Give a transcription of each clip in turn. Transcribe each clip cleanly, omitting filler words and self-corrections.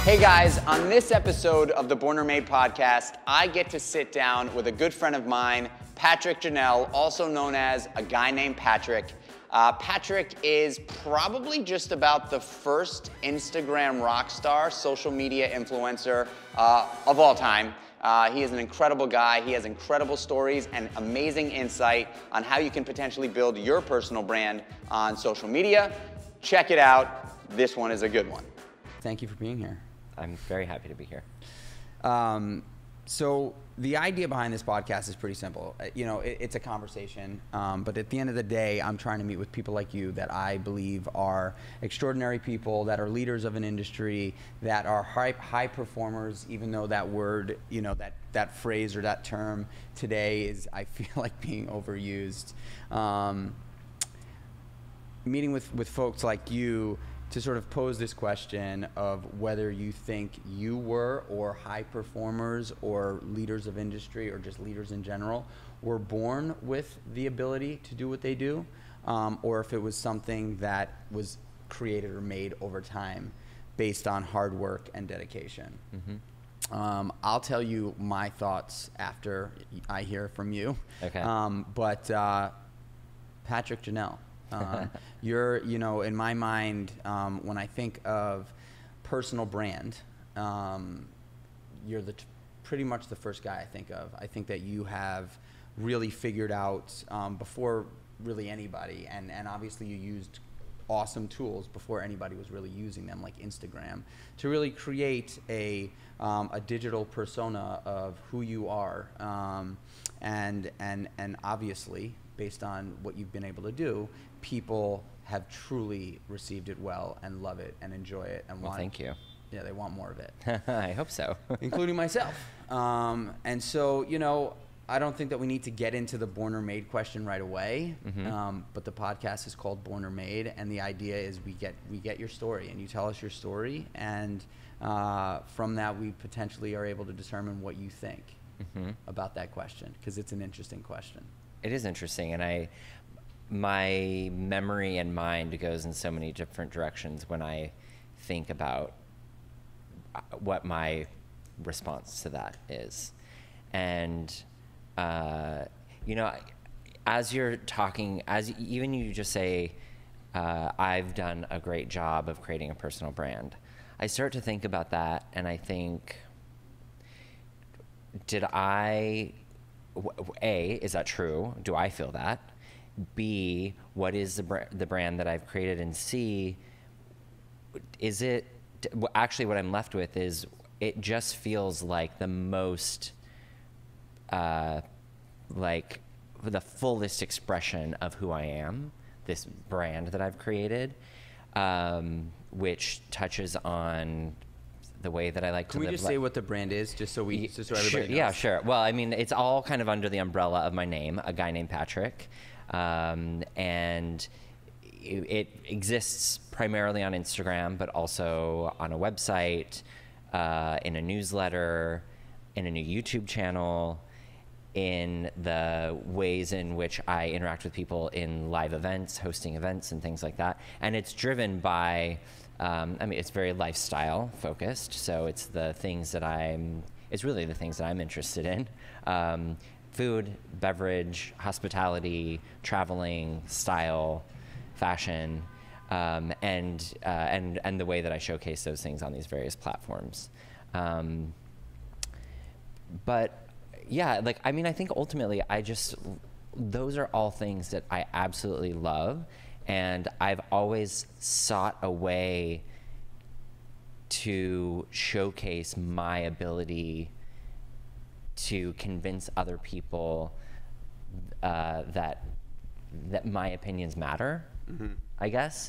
Hey guys, on this episode of the Born or Made podcast, I get to sit down with a good friend of mine, Patrick Janelle, also known as A Guy Named Patrick. Patrick is probably just about the first Instagram rock star, social media influencer of all time. He is an incredible guy. He has incredible stories and amazing insight on how you can potentially build your personal brand on social media. Check it out. This one is a good one. Thank you for being here. I'm very happy to be here. So the idea behind this podcast is pretty simple. It's a conversation, but at the end of the day, I'm trying to meet with people like you that I believe are extraordinary people, that are leaders of an industry, that are high performers, even though that word, that phrase or that term today is, I feel like, being overused. Meeting with folks like you to sort of pose this question of whether you think you were, or high performers or leaders of industry or just leaders in general were born with the ability to do what they do, or if it was something that was created or made over time based on hard work and dedication. Mm-hmm. I'll tell you my thoughts after I hear from you. Okay. But Patrick Janelle. You're, in my mind, when I think of personal brand, you're pretty much the first guy I think of. I think that you have really figured out, before really anybody, and obviously you used awesome tools before anybody was really using them, like Instagram, to really create a digital persona of who you are, and obviously, based on what you've been able to do, people have truly received it well and love it and enjoy it and want. Thank you. Yeah, they want more of it. I hope so. Including myself. And so, I don't think that we need to get into the Born or Made question right away. Mm-hmm. But the podcast is called Born or Made, and the idea is we get your story, and you tell us your story, and from that we potentially are able to determine what you think mm-hmm. about that question, because it's an interesting question. It is interesting, and my memory and mind goes in so many different directions when I think about what my response to that is. And, as you're talking, even you just say, I've done a great job of creating a personal brand, I start to think about that, and I think, A, is that true? Do I feel that? B, what is the brand that I've created? And C, is it, actually what I'm left with is, it just feels like the most, like the fullest expression of who I am, this brand that I've created, which touches on the way that I like to live. Can we just say what the brand is, just so everybody knows? Yeah, sure. Well, I mean, it's all kind of under the umbrella of my name, A Guy Named Patrick, and it exists primarily on Instagram, but also on a website, in a newsletter, in a new YouTube channel, in the ways in which I interact with people in live events, hosting events and things like that. And it's driven by, it's very lifestyle focused. So it's really the things that I'm interested in. Food, beverage, hospitality, traveling, style, fashion, and the way that I showcase those things on these various platforms. But yeah, I think ultimately those are all things that I absolutely love, and I've always sought a way to showcase my ability to convince other people that my opinions matter, mm-hmm. I guess.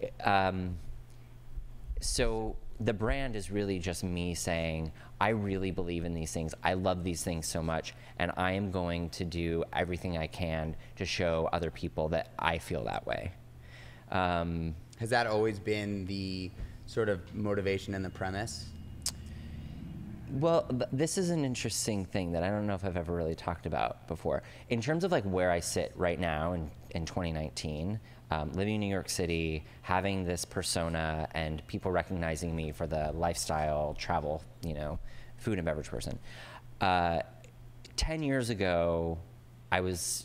So the brand is really just me saying, I really believe in these things. I love these things so much, and I am going to do everything I can to show other people that I feel that way. Has that always been the sort of motivation and the premise? Well, this is an interesting thing that I don't know if I've ever really talked about before. In terms of like where I sit right now in 2019, living in New York City, having this persona and people recognizing me for the lifestyle, travel, food and beverage person. 10 years ago, I was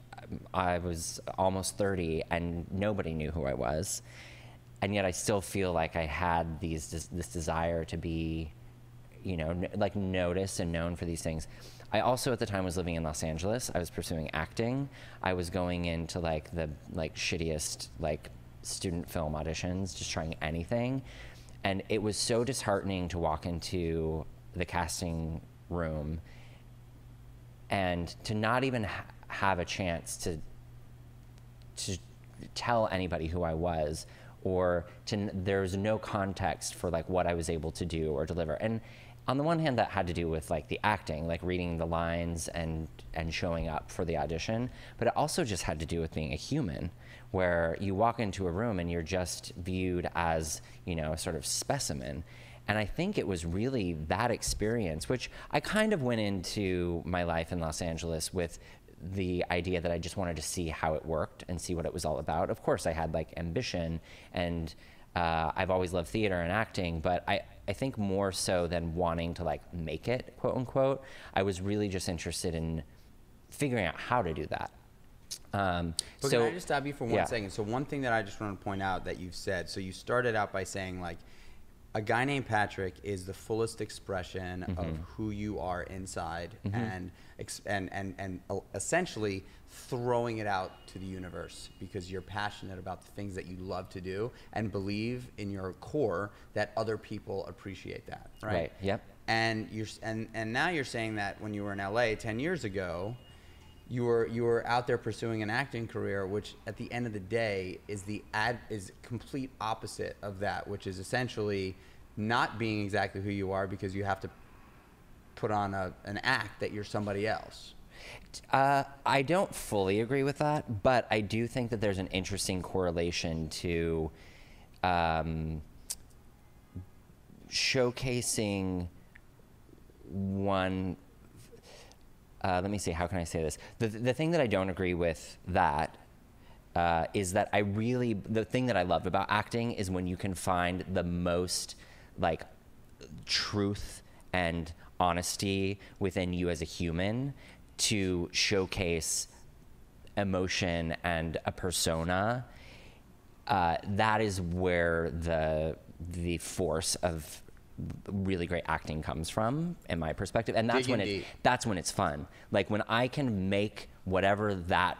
almost 30 and nobody knew who I was. And yet I still feel like I had this desire to be, like noticed and known for these things. I also at the time was living in Los Angeles. I was pursuing acting. I was going into like the shittiest like student film auditions, just trying anything. And it was so disheartening to walk into the casting room and to not even have a chance to tell anybody who I was, or there's no context for like what I was able to do or deliver. And on the one hand, that had to do with like the acting, like reading the lines and showing up for the audition, but it also just had to do with being a human, where you walk into a room and you're just viewed as, a sort of specimen. And I think it was really that experience, which I kind of went into my life in Los Angeles with the idea that I just wanted to see how it worked and see what it was all about. Of course, I had like ambition, and I've always loved theater and acting, but I think more so than wanting to like make it, quote unquote, I was really just interested in figuring out how to do that. But can I just stop you for 1 second? So one thing that I just want to point out that you've said, so you started out by saying like, a guy named Patrick is the fullest expression of who you are inside, and essentially throwing it out to the universe because you're passionate about the things that you love to do and believe in your core that other people appreciate that, right? Right. Yep. And now you're saying that when you were in LA 10 years ago, you were out there pursuing an acting career, which at the end of the day is complete opposite of that, which is essentially not being exactly who you are because you have to put on an act that you're somebody else. I don't fully agree with that, but I do think that there's an interesting correlation to showcasing one. Let me see, how can I say this? The thing that I don't agree with that is that the thing that I love about acting is when you can find the most like truth and honesty within you as a human to showcase emotion and a persona. That is where the force of really great acting comes from, in my perspective, and that's when it's fun. Like when I can make whatever that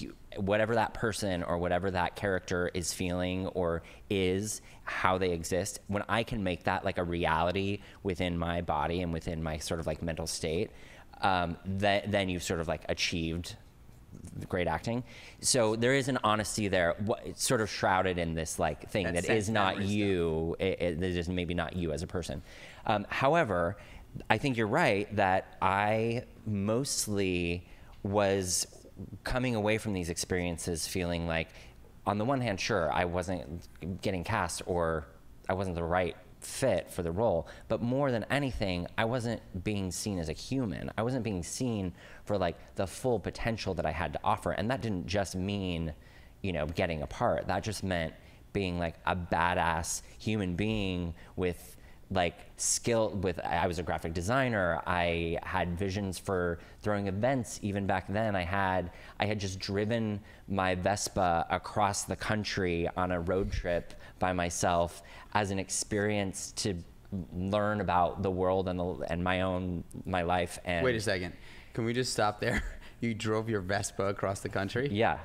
person or whatever that character is feeling or is, how they exist, when I can make that like a reality within my body and within my sort of like mental state, then you've sort of like achieved great acting. So there is an honesty there, it's sort of shrouded in this like thing that is not you. It is maybe not you as a person. However, I think you're right that I mostly was coming away from these experiences feeling like, on the one hand, sure, I wasn't getting cast or I wasn't the right fit for the role, but more than anything, I wasn't being seen as a human. I wasn't being seen for like the full potential that I had to offer. And that didn't just mean, getting a part. That just meant being like a badass human being with like skill. I was a graphic designer. I had visions for throwing events. Even back then I had just driven my Vespa across the country on a road trip by myself as an experience to learn about the world and my life. And wait a second, can we just stop there? You drove your Vespa across the country? Yeah.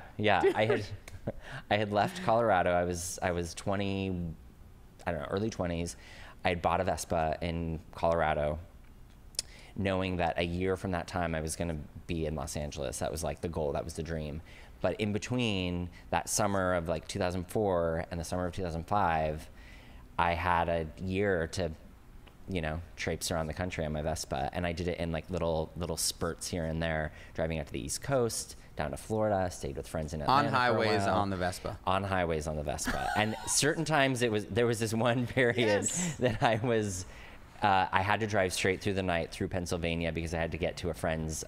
I had left Colorado. I was 20, I don't know, early 20s. I had bought a Vespa in Colorado, knowing that a year from that time I was going to be in Los Angeles. That was like the goal. That was the dream. But in between that summer of like 2004 and the summer of 2005, I had a year to, traipse around the country on my Vespa. And I did it in like little spurts here and there, driving out to the East Coast, down to Florida, stayed with friends in Atlanta. On highways on the Vespa. On highways on the Vespa. And certain times there was this one period that I was I had to drive straight through the night through Pennsylvania because I had to get to a friend's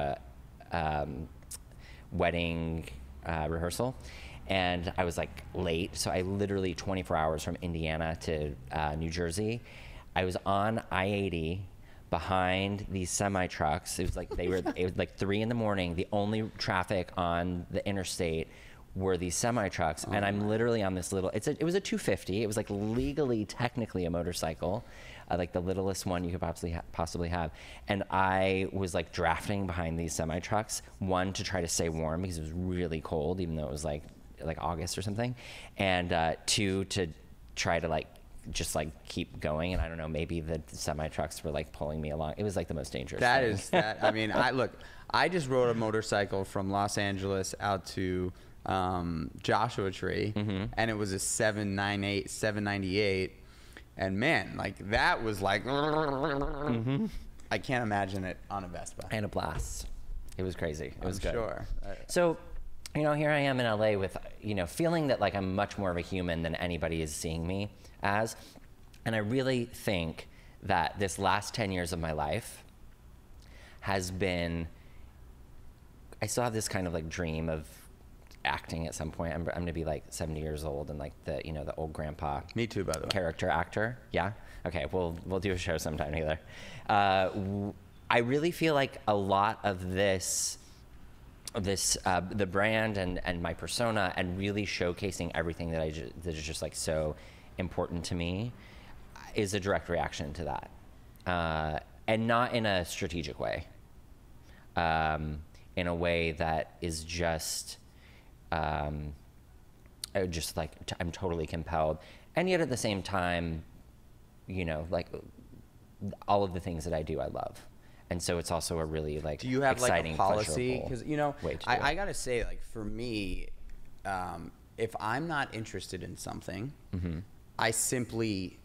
wedding rehearsal. And I was like late, so I literally 24 hours from Indiana to New Jersey. I was on I-80 behind these semi trucks. It was like it was like 3 in the morning. The only traffic on the interstate were these semi trucks, and I'm literally on this little. It was a 250. It was like legally, technically a motorcycle, like the littlest one you could possibly have. And I was like drafting behind these semi trucks. One, to try to stay warm because it was really cold, even though it was like August or something, and 2, to try to just keep going. And I don't know, maybe the semi trucks were like pulling me along. It was like the most dangerous thing. I mean, I just rode a motorcycle from Los Angeles out to Joshua Tree, and it was a 798, and man, like that was like, I can't imagine it on a Vespa. And a blast. It was crazy. It was I'm good. sure. So, here I am in LA with, feeling that like I'm much more of a human than anybody is seeing me as. And I really think that this last 10 years of my life has been, I still have this kind of like dream of acting at some point. I'm going to be like 70 years old and like the old grandpa. Me too, by the way. Character actor. Yeah. Okay. We'll do a show sometime together. I really feel like a lot of this, the brand and my persona, and really showcasing everything that is just like so important to me, is a direct reaction to that, and not in a strategic way, in a way that is just like I'm totally compelled, and yet at the same time, like all of the things that I do, I love. And so it's also a really like do you have exciting, like a policy? Because I gotta say, like for me, if I'm not interested in something, I simply,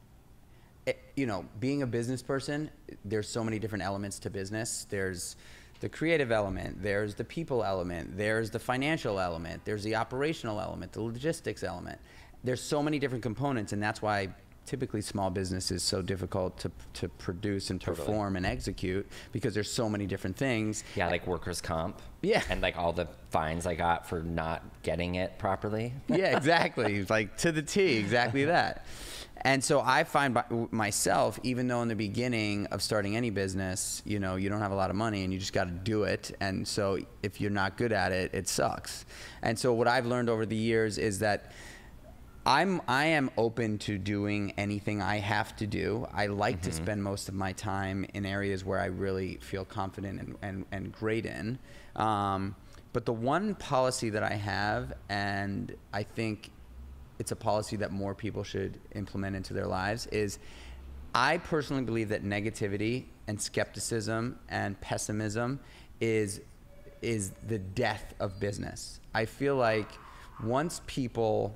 being a business person, there's so many different elements to business. There's the creative element, there's the people element, there's the financial element, there's the operational element, the logistics element. There's so many different components, and that's why typically small business is so difficult to produce and perform and execute, because there's so many different things. Yeah, like workers' comp. Yeah. And like all the fines I got for not getting it properly. Yeah, exactly. Like to the T, exactly that. And so I find myself, even though in the beginning of starting any business, you don't have a lot of money and you just got to do it. And so if you're not good at it, it sucks. And so what I've learned over the years is that I am open to doing anything I have to do. I like to spend most of my time in areas where I really feel confident and great in. But the one policy that I have, and I think it's a policy that more people should implement into their lives, is I personally believe that negativity and skepticism and pessimism is the death of business. I feel like once people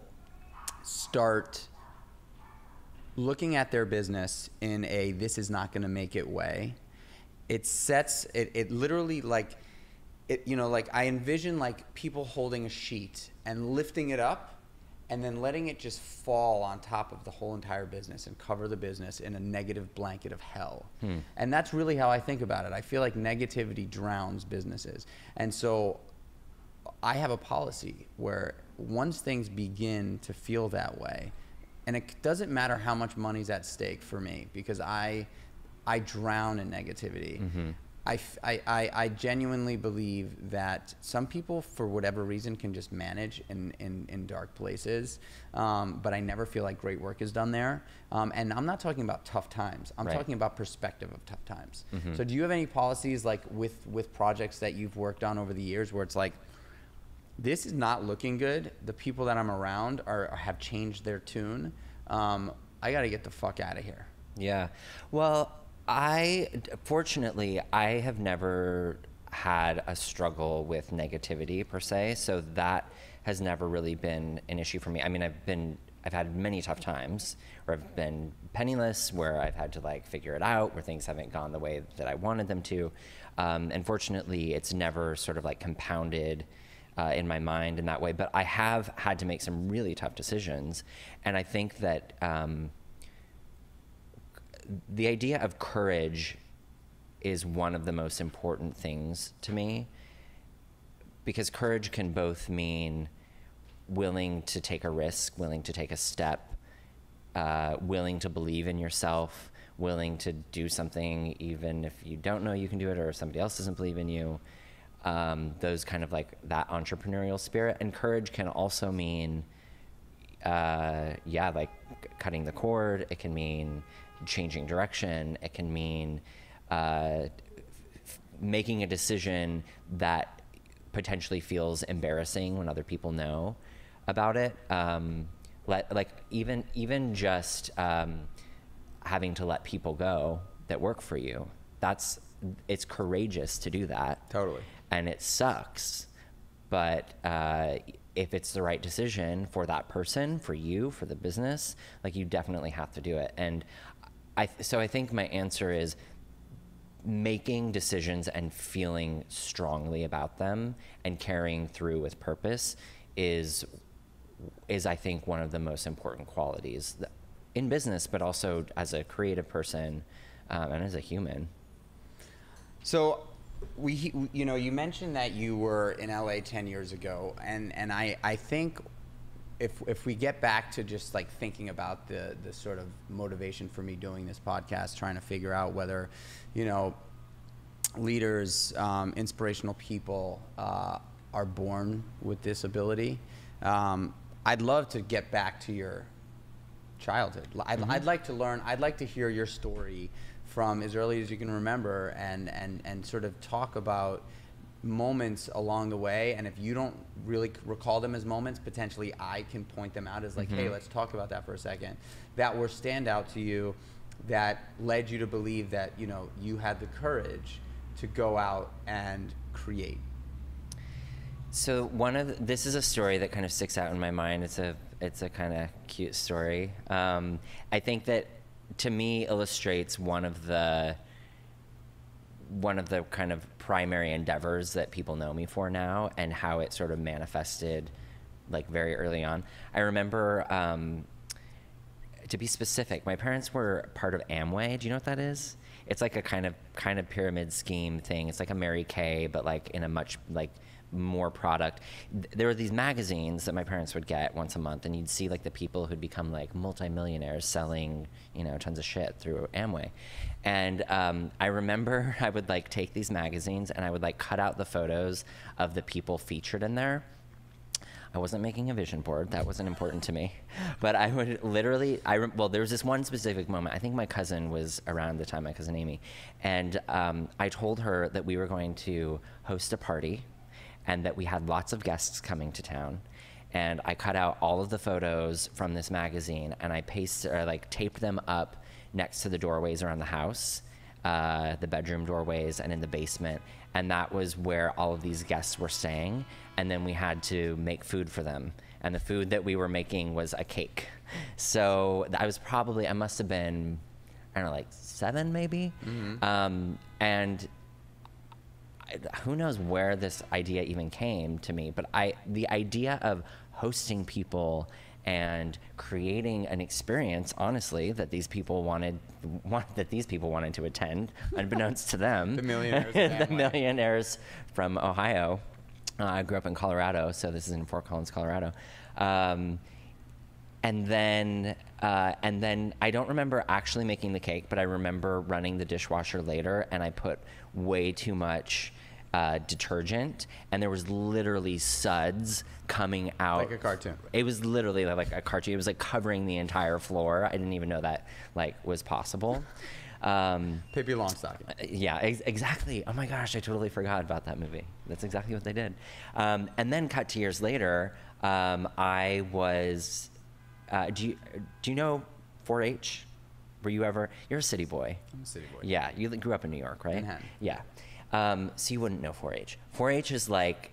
start looking at their business in a this is not going to make it way, it literally like I envision like people holding a sheet and lifting it up and then letting it just fall on top of the whole entire business and cover the business in a negative blanket of hell. And that's really how I think about it. I feel like negativity drowns businesses. And so I have a policy where once things begin to feel that way, and it doesn't matter how much money's at stake for me, because I drown in negativity. I genuinely believe that some people, for whatever reason, can just manage in dark places, but I never feel like great work is done there. And I'm not talking about tough times. I'm talking about perspective of tough times. So do you have any policies like with projects that you've worked on over the years where it's like, this is not looking good, the people that I'm around have changed their tune, I got to get the fuck out of here? Yeah. Well, fortunately, I have never had a struggle with negativity per se, so that has never really been an issue for me. I mean, I've had many tough times where I've been penniless, where I've had to like figure it out, where things haven't gone the way that I wanted them to. And fortunately, it's never sort of like compounded in my mind in that way. But I have had to make some really tough decisions. And I think that the idea of courage is one of the most important things to me, because courage can both mean willing to take a risk, willing to take a step, willing to believe in yourself, willing to do something even if you don't know you can do it or somebody else doesn't believe in you. Those kind of like that entrepreneurial spirit. And courage can also mean, like cutting the cord. It can mean changing direction. It can mean making a decision that potentially feels embarrassing when other people know about it. Like even just having to let people go that work for you. It's courageous to do that. Totally. And it sucks, but if it's the right decision for that person, for you, for the business, like you definitely have to do it. And so I think my answer is making decisions and feeling strongly about them and carrying through with purpose is I think one of the most important qualities in business, but also as a creative person and as a human. So you mentioned that you were in LA 10 years ago, and I think if we get back to just like thinking about the sort of motivation for me doing this podcast, trying to figure out whether, leaders, inspirational people are born with this ability. I'd love to get back to your childhood. I'd like to learn, I'd like to hear your story from as early as you can remember, and sort of talk about moments along the way. And if you don't really recall them as moments, potentially I can point them out as like, hey, let's talk about that for a second, that were standout to you, that led you to believe that, you had the courage to go out and create. So this is a story that kind of sticks out in my mind. It's a kind of cute story. I think that to me illustrates one of the kind of primary endeavors that people know me for now, and how it sort of manifested like very early on. I remember, to be specific, my parents were part of Amway. Do you know what that is? It's like a kind of pyramid scheme thing. It's like a Mary Kay, but like in a much like more product. There were these magazines that my parents would get once a month, and you'd see like the people who'd become like multimillionaires selling, tons of shit through Amway. And I remember I would like take these magazines and I would like cut out the photos of the people featured in there. I wasn't making a vision board. That wasn't important to me. But I would literally, there was this one specific moment. I think my cousin was around the time, my cousin Amy. And I told her that we were going to host a party and that we had lots of guests coming to town. And I cut out all of the photos from this magazine and I taped them up next to the doorways around the house, the bedroom doorways and in the basement. And that was where all of these guests were staying. And then we had to make food for them. And the food that we were making was a cake. So I must have been, I don't know, like 7 maybe. And who knows where this idea even came to me, but the idea of hosting people and creating an experience, honestly, that these people wanted to attend, unbeknownst to them. The millionaires. The millionaires from Ohio. I grew up in Colorado, so this is in Fort Collins, Colorado. And then I don't remember actually making the cake, but I remember running the dishwasher later, and I put way too much detergent, and there was literally suds coming out. Like a cartoon. It was literally like a cartoon. It was like covering the entire floor. I didn't even know that like was possible. Pippi Longstocking. Yeah, exactly. Oh my gosh, I totally forgot about that movie. That's exactly what they did. And then cut to years later, I was. Do you know 4-H? You're a city boy. I'm a city boy. Yeah, you grew up in New York, right? Manhattan. Yeah. So you wouldn't know 4-H. 4-H is like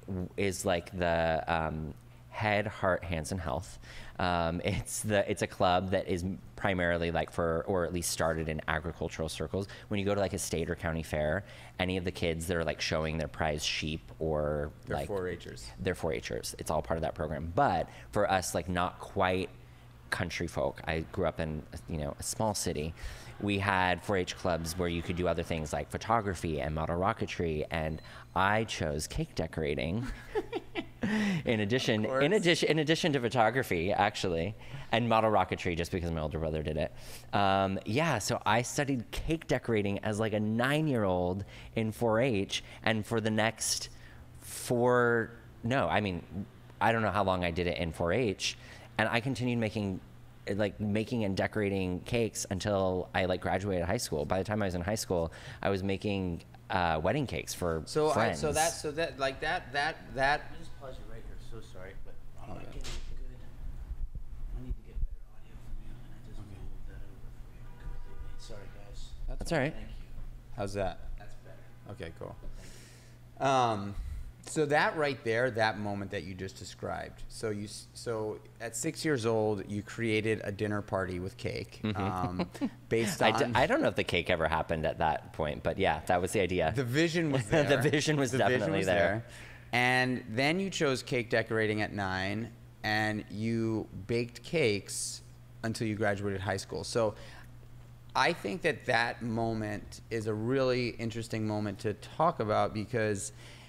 the Head, Heart, Hands, and Health. It's a club that is primarily like or at least started in agricultural circles. When you go to like a state or county fair, any of the kids that are like showing their prize sheep or They're like 4-Hers. They're 4-Hers. It's all part of that program. But for us, like not quite country folk. I grew up in, a small city. We had 4-H clubs where you could do other things like photography and model rocketry, and I chose cake decorating. in addition to photography, actually, and model rocketry, just because my older brother did it. So I studied cake decorating as like a 9-year-old in 4-H, and for the next I don't know how long I did it in 4-H, and I continued making and decorating cakes until I graduated high school. By the time I was in high school, I was making wedding cakes for friends. Let me just pause you right here. So sorry, but I'm not getting good. I need to get better audio from you, and I just moved that over for you completely. Sorry, guys. That's all right. Thank you. How's that? That's better. Okay, cool. So that right there, that moment that you just described. So at 6 years old, you created a dinner party with cake, based on. I don't know if the cake ever happened at that point, but yeah, that was the idea. The vision was there. The vision was definitely there. And then you chose cake decorating at 9, and you baked cakes until you graduated high school. So I think that moment is a really interesting moment to talk about, because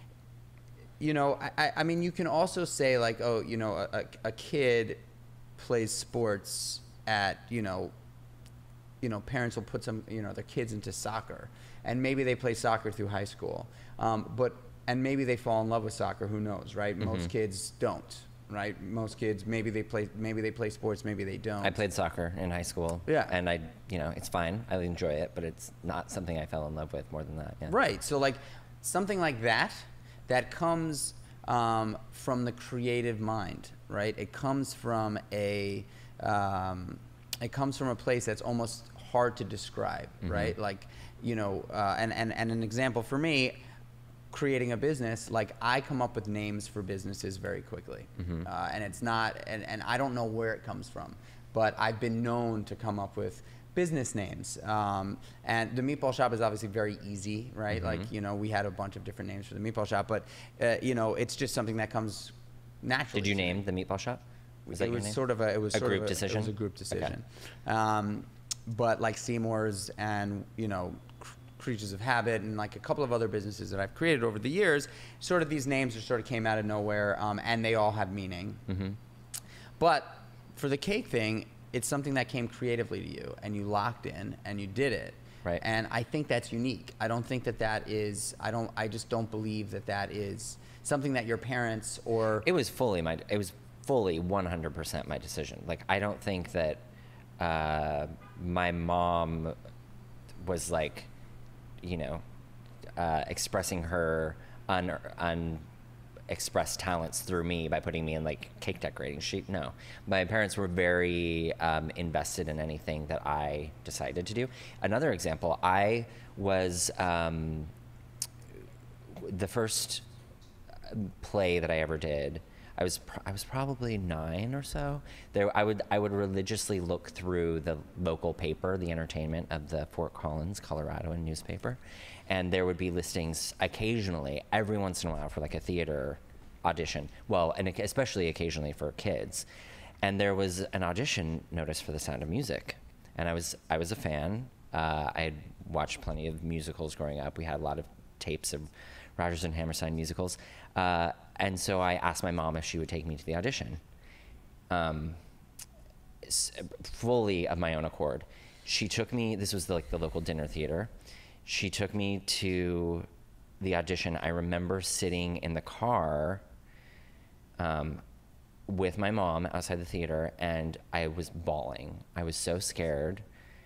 I mean, you can also say like, a kid plays sports at, parents will put their kids into soccer, and maybe they play soccer through high school. And maybe they fall in love with soccer, who knows, right? Mm-hmm. Most kids don't, right? Most kids, maybe they play sports, maybe they don't. I played soccer in high school. Yeah. And it's fine. I enjoy it, but it's not something I fell in love with more than that. Yeah. Right. So like something like that comes from the creative mind, right? It comes from a place that's almost hard to describe, mm-hmm. right? Like, and an example for me, creating a business, like I come up with names for businesses very quickly, mm-hmm. And it's not, and I don't know where it comes from, but I've been known to come up with business names. And the Meatball Shop is obviously very easy, right? Mm-hmm. Like, we had a bunch of different names for the Meatball Shop, but, it's just something that comes naturally. Did you name the Meatball Shop? It was sort of a group decision. It was a group decision. Okay. But like Seymour's and, Creatures of Habit and like a couple of other businesses that I've created over the years, sort of these names just sort of came out of nowhere, and they all have meaning. Mm-hmm. But for the cake thing, it's something that came creatively to you, and you locked in, and you did it. Right. And I think that's unique. I don't think that is. I just don't believe that is something that your parents or. It was fully 100% my decision. Like, I don't think that my mom was like, expressing her express talents through me by putting me in like cake decorating. No, my parents were very invested in anything that I decided to do. Another example, I was the first play that I ever did. I was probably 9 or so. I would religiously look through the local paper, the Entertainment of the Fort Collins, Colorado newspaper, and there would be listings occasionally, every once in a while, for like a theater audition. Well, and especially occasionally for kids. And there was an audition notice for The Sound of Music, and I was a fan. I had watched plenty of musicals growing up. We had a lot of tapes of Rodgers and Hammerstein musicals. And so I asked my mom if she would take me to the audition, fully of my own accord. She took me, this was the local dinner theater. She took me to the audition. I remember sitting in the car with my mom outside the theater, and I was bawling. I was so scared.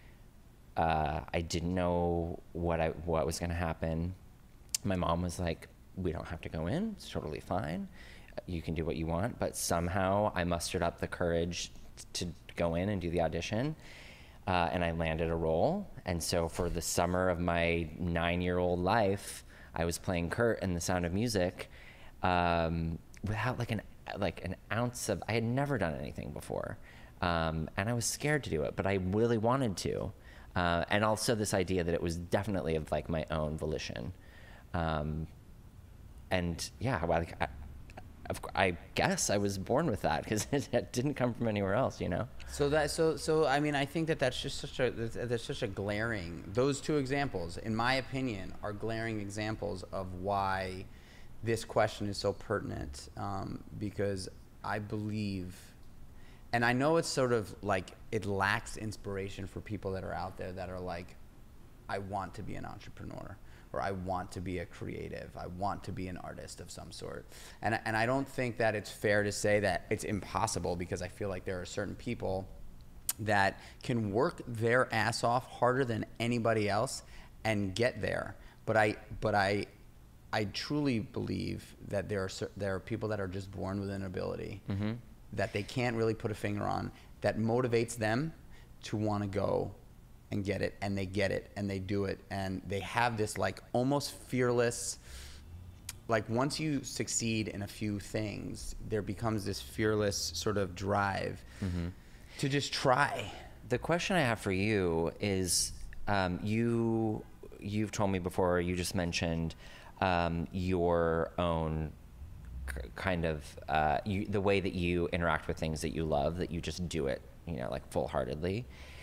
I didn't know what was going to happen. My mom was like, "We don't have to go in. It's totally fine. You can do what you want." But somehow I mustered up the courage to go in and do the audition, and I landed a role. And so for the summer of my 9-year-old life, I was playing Kurt in The Sound of Music, without like an ounce of. I had never done anything before, and I was scared to do it, but I really wanted to, and also this idea that it was definitely of like my own volition. And yeah, I guess I was born with that because it didn't come from anywhere else, you know? So I mean, I think that that's just such a glaring, those two examples, in my opinion, are glaring examples of why this question is so pertinent, because I believe, and I know it's sort of like it lacks inspiration for people that are out there that are like, I want to be an entrepreneur, or I want to be a creative, I want to be an artist of some sort. And I don't think that it's fair to say that it's impossible, because I feel like there are certain people that can work their ass off harder than anybody else and get there. But I truly believe that there are people that are just born with an ability that they can't really put a finger on, that motivates them to want to go and get it, and they get it, and they do it, and they have this like almost fearless, like once you succeed in a few things, there becomes this fearless sort of drive to just try. The question I have for you is, you've told me before, you just mentioned your own kind of the way that you interact with things that you love, that you just do it, you know, like full-heartedly.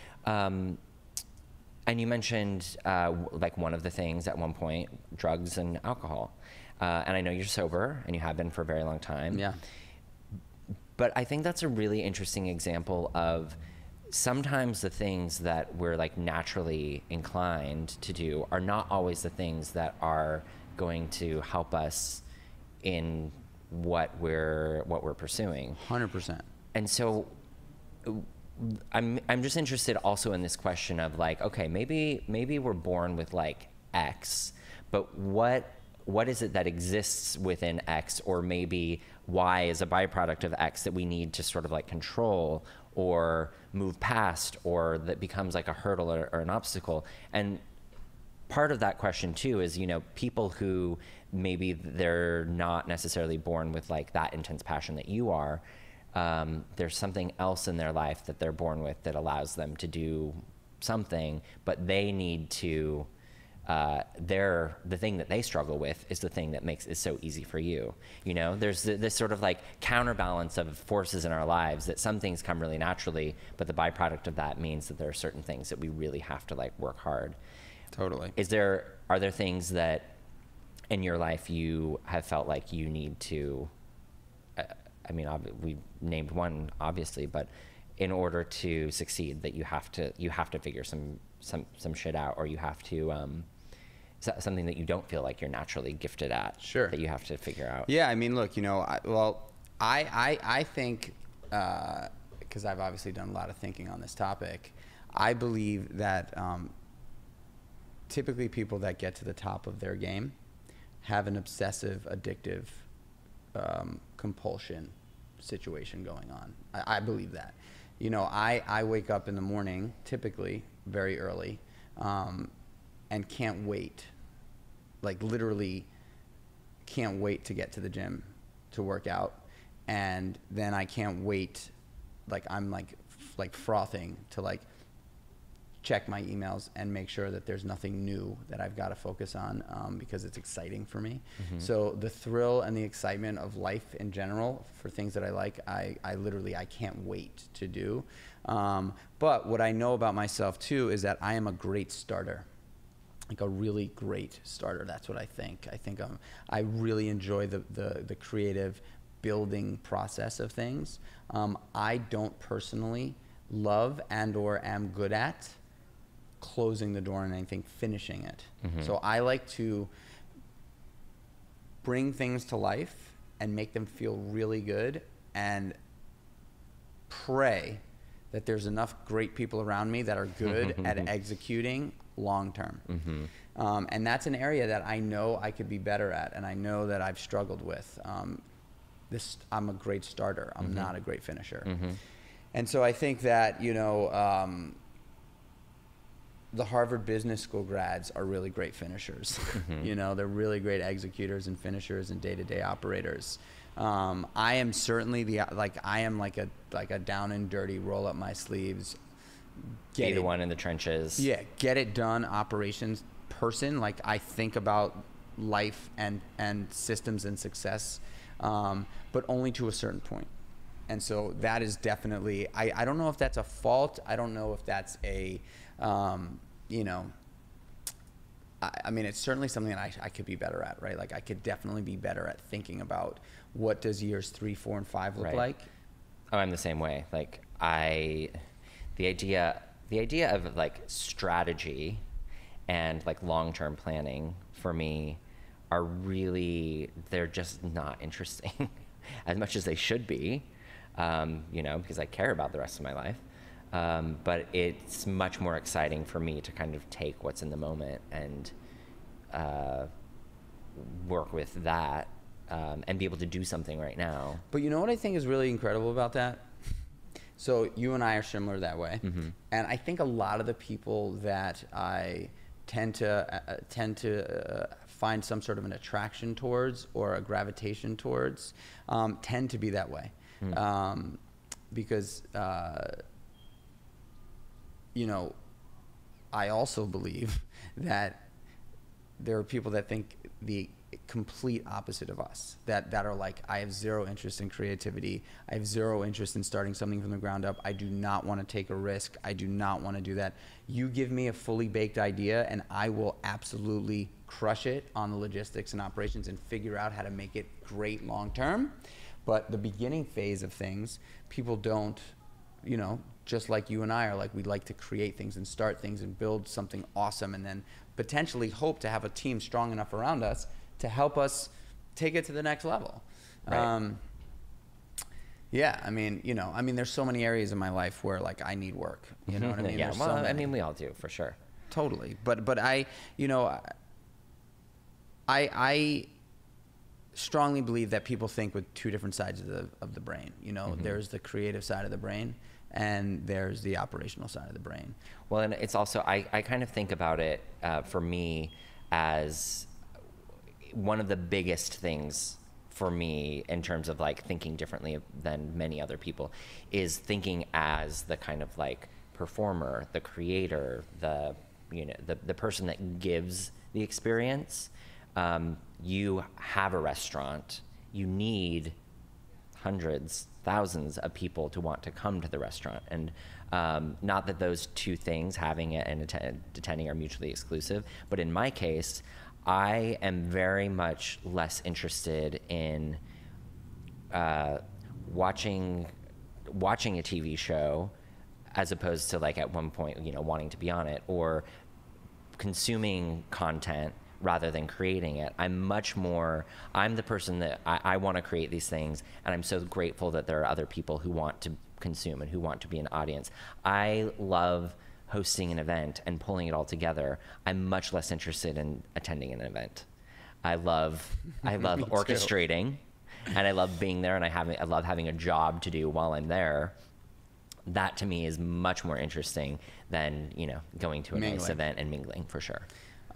And you mentioned like one of the things at one point, drugs and alcohol. And I know you're sober, and you have been for a very long time. Yeah. But I think that's a really interesting example of sometimes the things that we're like naturally inclined to do are not always the things that are going to help us in what we're pursuing. 100%. And so I'm just interested also in this question of like, okay, maybe we're born with like X, but what is it that exists within X, or maybe Y is a byproduct of X that we need to sort of like control or move past, or that becomes like a hurdle or an obstacle. And part of that question too is, you know, people who maybe they're not necessarily born with like that intense passion that you are. There's something else in their life that they're born with that allows them to do something, but they need to, the thing that they struggle with is the thing that makes it so easy for you. You know, there's this sort of like counterbalance of forces in our lives, that some things come really naturally, but the byproduct of that means that there are certain things that we really have to like work hard. Totally. Are there things that in your life you have felt like you need to, I mean, we named one obviously, but in order to succeed, that you have to figure some shit out, or you have to, something that you don't feel like you're naturally gifted at, Sure, that you have to figure out. Yeah, I mean, look, you know, I think, because I've obviously done a lot of thinking on this topic, I believe that typically people that get to the top of their game have an obsessive, addictive compulsion situation going on. I believe that. You know, I wake up in the morning, typically very early, and can't wait, like literally can't wait to get to the gym to work out. And then I can't wait, like I'm like frothing to like check my emails and make sure that there's nothing new that I've got to focus on, because it's exciting for me. So the thrill and the excitement of life in general for things that I like, I literally can't wait to do. But what I know about myself too is that I am a great starter, like a really great starter. That's what I think. I think I really enjoy the creative building process of things. I don't personally love and or am good at closing the door on anything, finishing it. So I like to bring things to life and make them feel really good, and pray that there's enough great people around me that are good at executing long term. And that's an area that I know I could be better at, and I know that I've struggled with. I'm a great starter. I'm not a great finisher. And so I think that, you know, the Harvard Business School grads are really great finishers. You know, they're really great executors and finishers and day-to-day operators. I am certainly I am like a down and dirty, roll up my sleeves, Be the one in the trenches. Yeah, get it done operations person. Like I think about life and systems and success but only to a certain point. And so that is definitely, I don't know if that's a fault. I don't know if that's a, you know, I mean, it's certainly something that I could be better at, right? Like I could definitely be better at thinking about what does years 3, 4, and 5 look Right. like. Oh, I'm the same way. Like the idea of like strategy and like long-term planning for me are really, they're just not interesting as much as they should be, you know, because I care about the rest of my life. But it's much more exciting for me to kind of take what's in the moment and work with that and be able to do something right now. But you know what I think is really incredible about that? So you and I are similar that way. Mm-hmm. And I think a lot of the people that I tend to find some sort of an attraction towards or a gravitation towards tend to be that way. Because, you know, I also believe that there are people that think the complete opposite of us, that are like, I have zero interest in creativity. I have zero interest in starting something from the ground up. I do not want to take a risk. I do not want to do that. You give me a fully baked idea and I will absolutely crush it on the logistics and operations and figure out how to make it great long term. But the beginning phase of things, people don't, you know, just like you and I are like, we like to create things and start things and build something awesome and then potentially hope to have a team strong enough around us to help us take it to the next level. Right. Yeah, I mean, you know, there's so many areas in my life where like I need work. You know what I mean? Yeah, There's well, so I many. mean, we all do, for sure. Totally. But I, you know, I strongly believe that people think with two different sides of the brain. You know, there's the creative side of the brain and there's the operational side of the brain. Well, and it's also, I kind of think about it for me as one of the biggest things for me in terms of like thinking differently than many other people is thinking as the kind of like performer, the creator, the, you know, the person that gives the experience. You have a restaurant, you need hundreds, thousands of people to want to come to the restaurant. And not that those two things, having it and attending, are mutually exclusive, but in my case, I am very much less interested in watching a TV show as opposed to like at one point, you know, wanting to be on it, or consuming content rather than creating it. I'm the person that I want to create these things, and I'm so grateful that there are other people who want to consume and who want to be an audience. I love hosting an event and pulling it all together. I'm much less interested in attending an event. I love orchestrating, and I love being there, and I love having a job to do while I'm there. That to me is much more interesting than, you know, going to a nice event and mingling, for sure.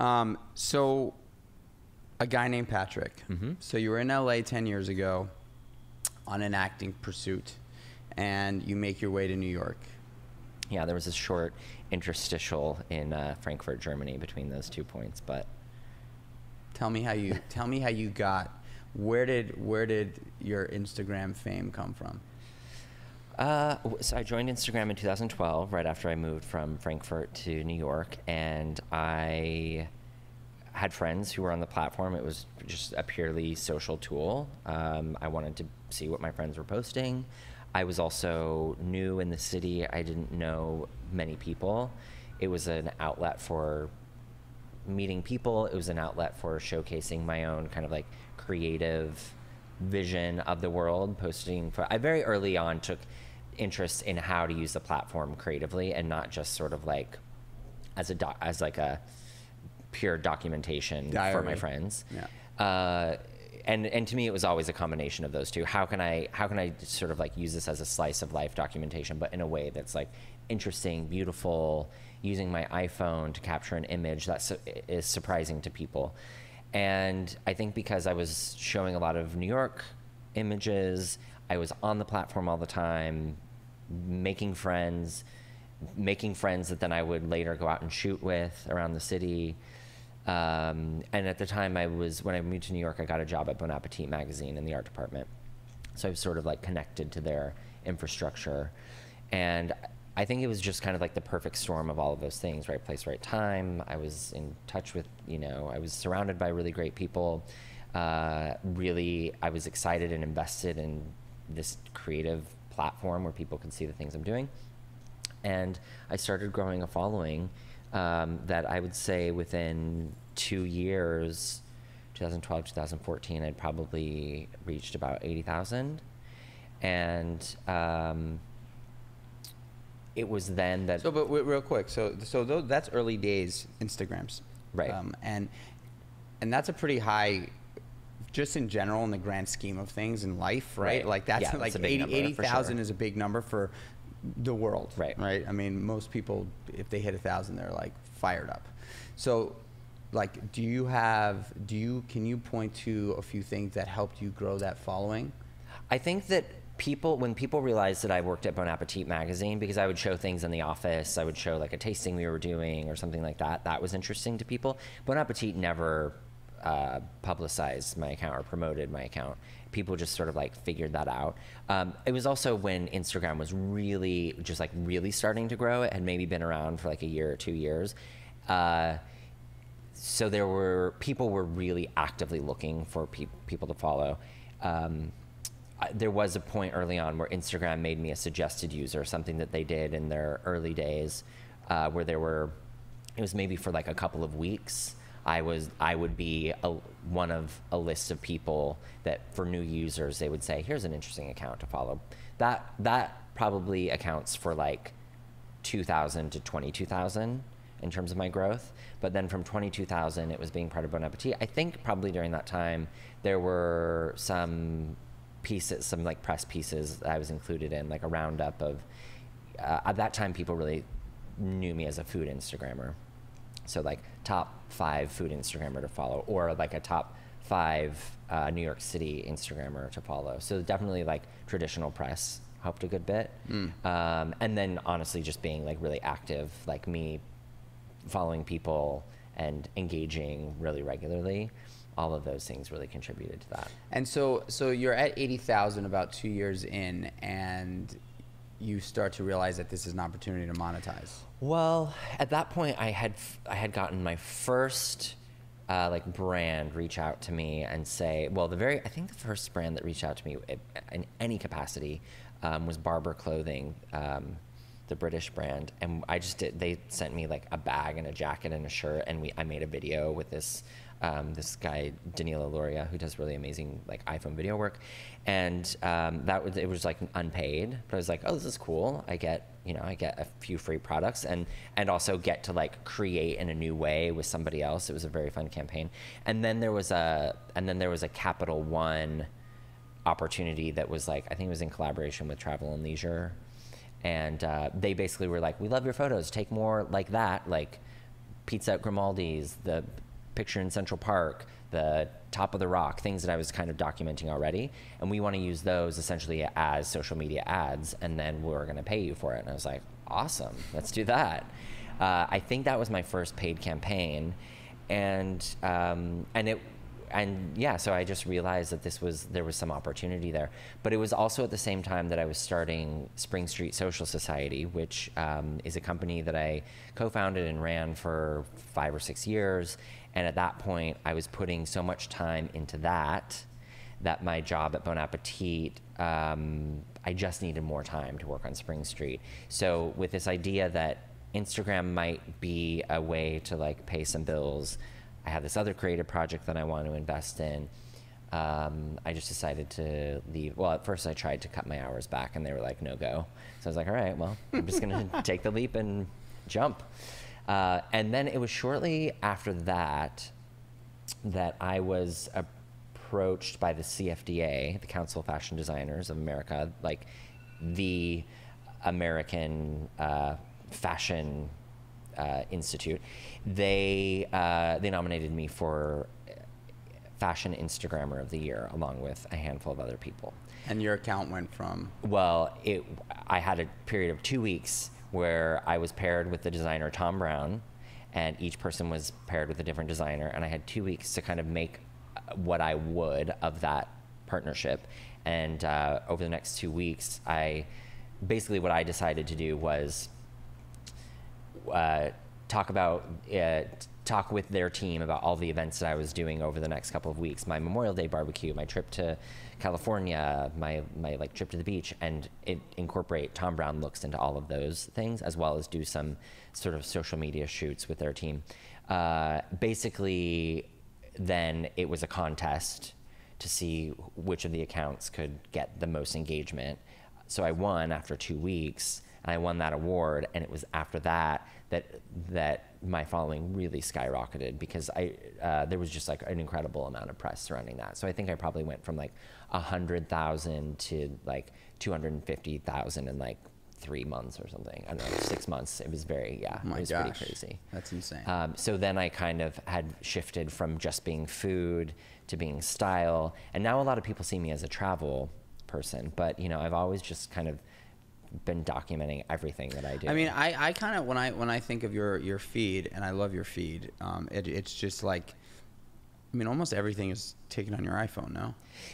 So a guy named Patrick. So you were in LA 10 years ago on an acting pursuit and you make your way to New York. Yeah, there was a short interstitial in Frankfurt, Germany between those 2 points, but tell me how you got, where did your Instagram fame come from? So I joined Instagram in 2012, right after I moved from Frankfurt to New York, and I had friends who were on the platform. It was just a purely social tool. I wanted to see what my friends were posting. I was also new in the city. I didn't know many people. It was an outlet for meeting people. It was an outlet for showcasing my own kind of like creative vision of the world. I very early on took interest in how to use the platform creatively and not just sort of like as a pure documentation diary for my friends. Yeah. And to me, it was always a combination of those two. How can I sort of like use this as a slice of life documentation, but in a way that's like interesting, beautiful, using my iPhone to capture an image that is surprising to people. And I think because I was showing a lot of New York images, I was on the platform all the time, making friends that then I would later go out and shoot with around the city. And at the time when I moved to New York, I got a job at Bon Appetit magazine in the art department. So I was sort of like connected to their infrastructure. And I think it was just kind of like the perfect storm of all of those things, right place, right time. I was in touch with, I was surrounded by really great people. Really, I was excited and invested in this creative platform where people can see the things I'm doing. And I started growing a following that I would say within 2 years, 2012, 2014, I'd probably reached about 80,000. And it was then that. So, but real quick, that's early days Instagrams, right? And that's a pretty high, just in general in the grand scheme of things in life, right? Like that's like 80,000 is a big number for the world, right? I mean, most people, if they hit 1,000, they're like fired up. So, like, can you point to a few things that helped you grow that following? I think that when people realized that I worked at Bon Appetit magazine, because I would show things in the office, I would show like a tasting we were doing or something like that. That was interesting to people. Bon Appetit never publicized my account or promoted my account. People just sort of like figured that out. It was also when Instagram was really starting to grow. It had maybe been around for like a year or 2 years. So people were really actively looking for people to follow. There was a point early on where Instagram made me a suggested user, something that they did in their early days, where it was maybe for like a couple of weeks. I would be one of a list of people that for new users, they would say, here's an interesting account to follow. That probably accounts for like 2,000 to 22,000 in terms of my growth. But then from 22,000, it was being part of Bon Appetit. I think probably during that time, there were some like press pieces that I was included in, like a roundup of, at that time people really knew me as a food Instagrammer. So like top 5 food Instagrammer to follow, or like a top 5 New York City Instagrammer to follow. So definitely like traditional press helped a good bit. And then honestly just being like really active, like me following people and engaging really regularly. All of those things really contributed to that. And so you're at 80,000 about 2 years in, and you start to realize that this is an opportunity to monetize. Well, at that point, I had gotten my first like brand reach out to me and say, I think the first brand that reached out to me in any capacity was Barber Clothing, the British brand, and they sent me like a bag and a jacket and a shirt, and I made a video with this guy Danilo Loria, who does really amazing like iPhone video work, and it was like unpaid, but I was like, oh, this is cool. I get a few free products and also get to like create in a new way with somebody else. It was a very fun campaign. And then there was a Capital One opportunity that was like, I think it was in collaboration with Travel and Leisure, and they basically were like, we love your photos, take more like that, like pizza at Grimaldi's, the picture in Central Park, the top of the rock, things that I was kind of documenting already, and we want to use those essentially as social media ads, and then we're going to pay you for it. And I was like, awesome, let's do that. I think that was my first paid campaign, so I just realized that there was some opportunity there. But it was also at the same time that I was starting Spring Street Social Society, which is a company that I co-founded and ran for 5 or 6 years. And at that point, I was putting so much time into that my job at Bon Appetit, I just needed more time to work on Spring Street. So with this idea that Instagram might be a way to like pay some bills, I had this other creative project that I want to invest in. I just decided to leave. Well, at first I tried to cut my hours back, and they were like, no go. So I was like, all right, well, I'm just going to take the leap and jump. And then it was shortly after that I was approached by the CFDA, the Council of Fashion Designers of America, like the American Fashion Institute. They nominated me for Fashion Instagrammer of the Year, along with a handful of other people. And your account went from? Well, I had a period of 2 weeks where I was paired with the designer Tom Brown, and each person was paired with a different designer, and I had 2 weeks to kind of make what I would of that partnership. And over the next 2 weeks, basically what I decided to do was talk with their team about all the events that I was doing over the next couple of weeks. My Memorial Day barbecue, my trip to California, my like trip to the beach, and incorporate Thom Browne looks into all of those things, as well as do some sort of social media shoots with their team. Basically, then it was a contest to see which of the accounts could get the most engagement. So I won after 2 weeks, and I won that award, and it was after that my following really skyrocketed, because there was just like an incredible amount of press surrounding that. So I think I probably went from like 100,000 to like 250,000 in like 3 months or something. I don't know, 6 months. It was it was pretty crazy. That's insane. So then I kind of had shifted from just being food to being style, and now a lot of people see me as a travel person, but I've always just kind of been documenting everything that I do. I mean, I kind of, when I think of your feed, and I love your feed, it's just like, I mean, almost everything is taken on your iPhone now.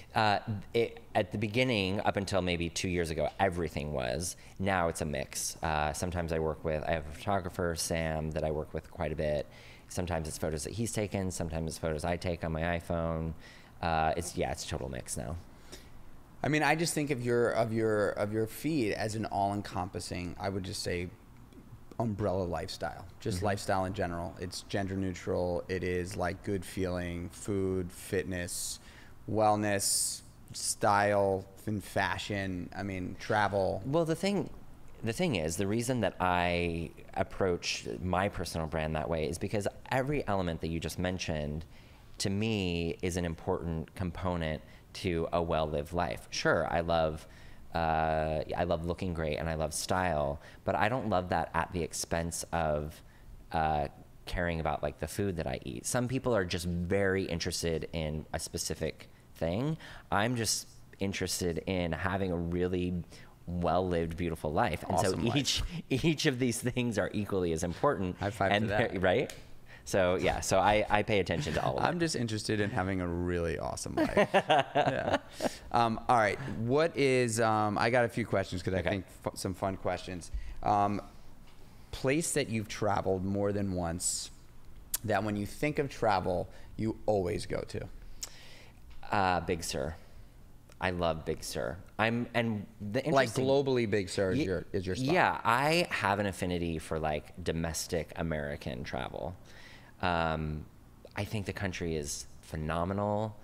At the beginning, up until maybe 2 years ago, everything was. Now it's a mix. Sometimes I have a photographer, Sam, that I work with quite a bit. Sometimes it's photos that he's taken. Sometimes it's photos I take on my iPhone. It's a total mix now. I mean, I just think of your feed as an all-encompassing, I would just say, umbrella lifestyle. Just lifestyle in general. It's gender neutral. It is like good feeling, food, fitness, wellness, style, and fashion. I mean, travel. Well, the thing is, the reason that I approach my personal brand that way is because every element that you just mentioned, to me, is an important component to a well-lived life. Sure, I love looking great and I love style, but I don't love that at the expense of caring about like the food that I eat. Some people are just very interested in a specific thing. I'm just interested in having a really well-lived, beautiful life. And awesome so each of these things are equally as important. High five to that. Right? So I pay attention to all of it. I'm just interested in having a really awesome life. Yeah. All right. What is, I got a few questions because I think some fun questions. Place that you've traveled more than once that when you think of travel, you always go to? Big Sur. I love Big Sur. Like globally, Big Sur is your spot. Yeah, I have an affinity for like domestic American travel. I think the country is phenomenal.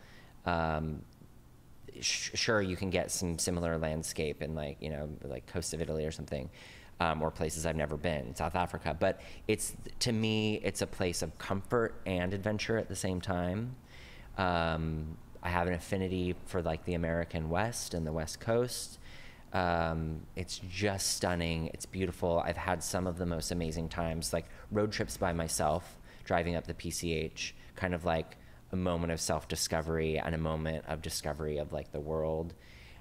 Sure, you can get some similar landscape in like coast of Italy or something, or places I've never been, South Africa. But to me, it's a place of comfort and adventure at the same time. I have an affinity for like the American West and the West Coast. It's just stunning. It's beautiful. I've had some of the most amazing times, like road trips by myself, driving up the PCH, kind of like a moment of self-discovery and a moment of discovery of like the world.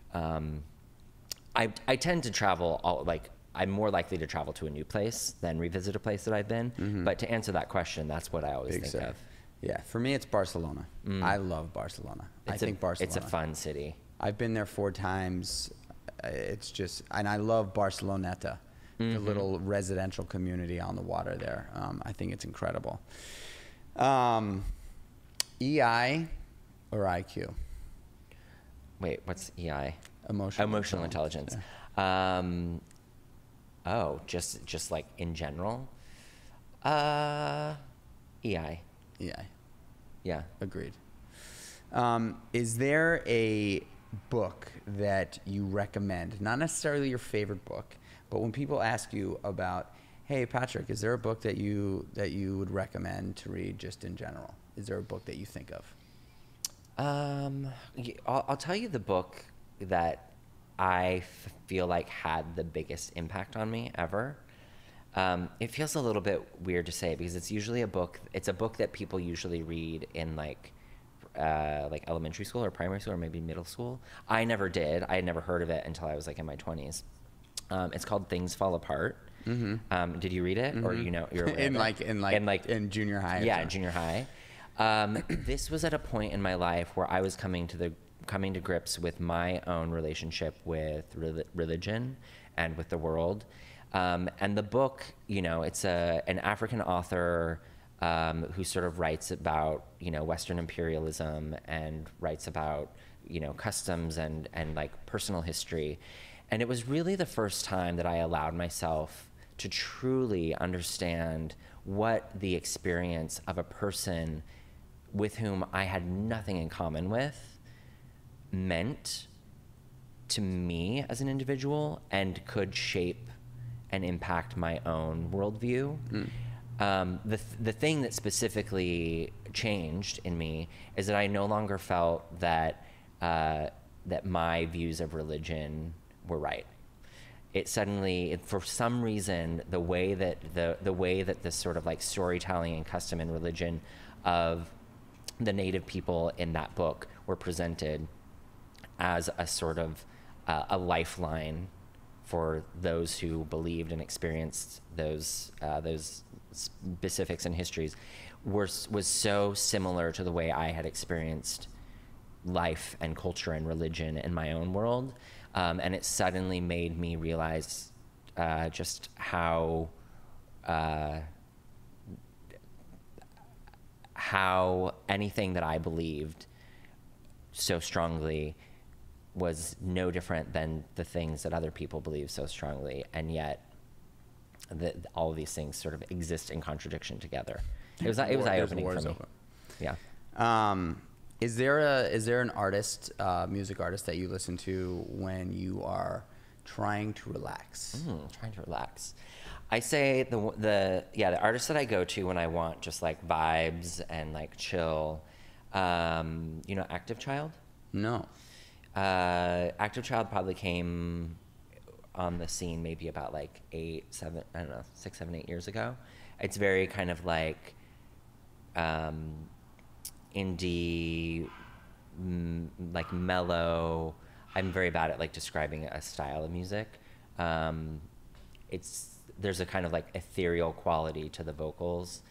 I tend to travel I'm more likely to travel to a new place than revisit a place that I've been. Mm-hmm. But to answer that question, that's what I always think of. Yeah, for me, it's Barcelona. I love Barcelona. I think Barcelona. It's a fun city. I've been there 4 times. It's just, and I love Barceloneta, the little residential community on the water there. I think it's incredible. EI or IQ? Wait, what's EI? Emotional intelligence. Yeah. Just like in general? EI. EI. Yeah. Agreed. Is there a book that you recommend? Not necessarily your favorite book, but when people ask you about, hey, Patrick, is there a book that you would recommend to read just in general? Is there a book that you think of? I'll tell you the book that I feel like had the biggest impact on me ever. It feels a little bit weird to say because it's usually a book that people usually read in like elementary school or primary school or maybe middle school. I never did. I had never heard of it until I was like in my 20s. It's called Things Fall Apart Did you read it, or you're aware in of it? in junior high? Yeah, in junior high. This was at a point in my life where I was coming to grips with my own relationship with religion and with the world. And the book, it's an African author who sort of writes about, Western imperialism and writes about, customs and like personal history. And it was really the first time that I allowed myself to truly understand what the experience of a person with whom I had nothing in common with meant to me as an individual and could shape and impact my own worldview. The thing that specifically changed in me is that I no longer felt that that my views of religion were right. It suddenly, for some reason, the way that this sort of like storytelling and custom and religion of the native people in that book were presented as a sort of a lifeline for those who believed and experienced those specifics and histories was so similar to the way I had experienced life and culture and religion in my own world. And it suddenly made me realize just how anything that I believed so strongly was no different than the things that other people believe so strongly, and yet all of these things sort of exist in contradiction together. It was eye-opening for me. Yeah. Is there an artist, music artist that you listen to when you are trying to relax? Trying to relax. I say the artist that I go to when I want just like vibes and like chill. Active Child? No. Active Child probably came on the scene maybe about like 6, 7, 8 years ago. It's very kind of like indie, like mellow. I'm very bad at like describing a style of music. There's a kind of like ethereal quality to the vocals,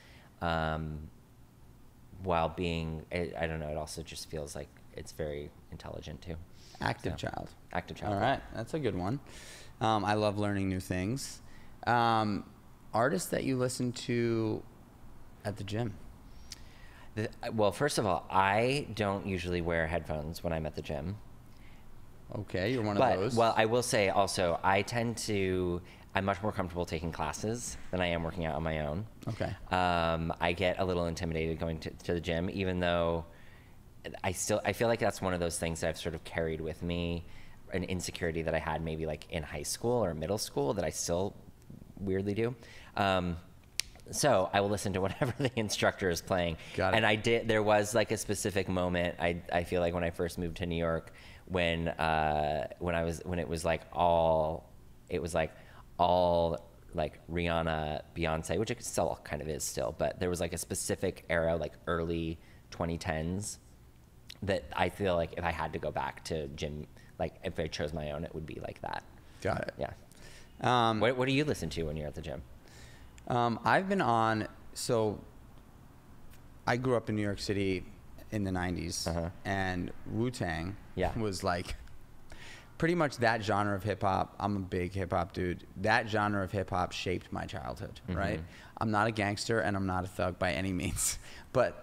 while being, I don't know, it also just feels like it's very intelligent too. Active Child. Active Child. All right, that's a good one. I love learning new things. Artists that you listen to at the gym? Well, first of all, I don't usually wear headphones when I'm at the gym. Okay, you're one of those. Well, I will say also, I'm much more comfortable taking classes than I am working out on my own. Okay. I get a little intimidated going to the gym, even though I feel like that's one of those things that I've sort of carried with me, an insecurity that I had maybe like in high school or middle school that I still weirdly do. So I will listen to whatever the instructor is playing. Got it. And there was like a specific moment, I feel like when I first moved to New York, when it was like all like Rihanna, Beyonce, which it still kind of is still, but there was like a specific era, like early 2010s, that I feel like if I had to go back to gym, like if I chose my own, it would be like that. Got it. Yeah. What do you listen to when you're at the gym? I've been on, so I grew up in New York City in the 90s, and Wu-Tang was like pretty much that genre of hip hop. I'm a big hip hop dude. That genre of hip hop shaped my childhood, right? I'm not a gangster and I'm not a thug by any means, but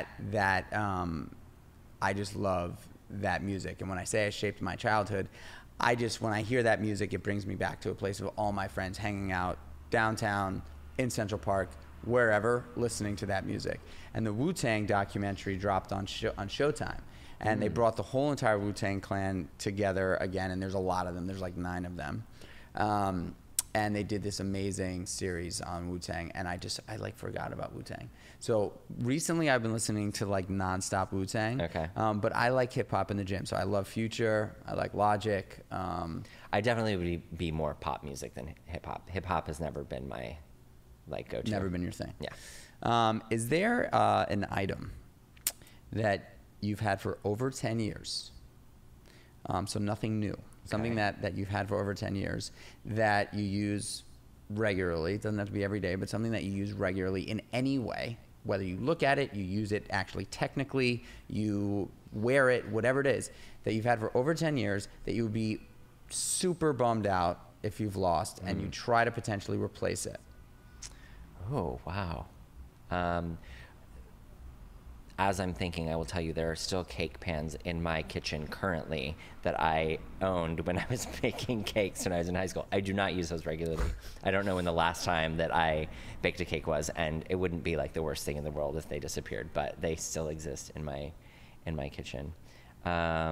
I just love that music. And when I say it shaped my childhood, when I hear that music, it brings me back to a place of all my friends hanging out downtown, in Central Park, wherever, listening to that music. And the Wu-Tang documentary dropped on Showtime. And they brought the whole entire Wu-Tang clan together again, and there's a lot of them. There's like 9 of them. And they did this amazing series on Wu-Tang, and I like forgot about Wu-Tang. So recently I've been listening to like nonstop Wu-Tang. Okay. But I like hip hop in the gym. So I love Future, I like Logic. I definitely would be more pop music than hip hop. Hip hop has never been my like go-to. Never been your thing. Yeah. Is there an item that you've had for over 10 years, so nothing new, something that you've had for over 10 years that you use regularly, it doesn't have to be every day, but something that you use regularly in any way, whether you look at it, you use it actually technically, you wear it, whatever it is, that you've had for over 10 years, that you would be super bummed out if you've lost, and you try to potentially replace it? Oh, wow. As I'm thinking, I will tell you there are still cake pans in my kitchen currently that I owned when I was making cakes when I was in high school. I do not use those regularly. I don't know when the last time that I baked a cake was, and it wouldn't be like the worst thing in the world if they disappeared, but they still exist in my kitchen. Yeah,